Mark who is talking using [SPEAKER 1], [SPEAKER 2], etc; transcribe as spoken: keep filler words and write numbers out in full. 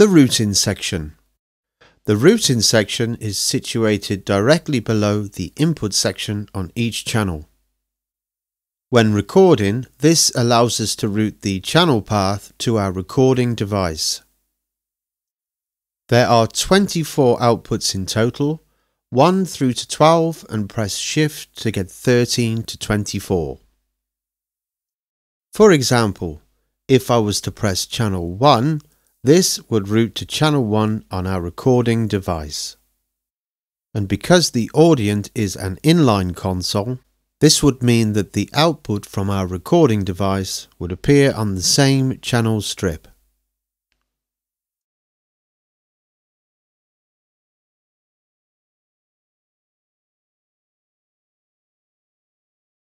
[SPEAKER 1] The routing section. The routing section is situated directly below the input section on each channel. When recording, this allows us to route the channel path to our recording device. There are twenty-four outputs in total, one through to twelve, and press Shift to get thirteen to twenty-four. For example, if I was to press channel one, this would route to channel one on our recording device. And because the Audient is an inline console, this would mean that the output from our recording device would appear on the same channel strip.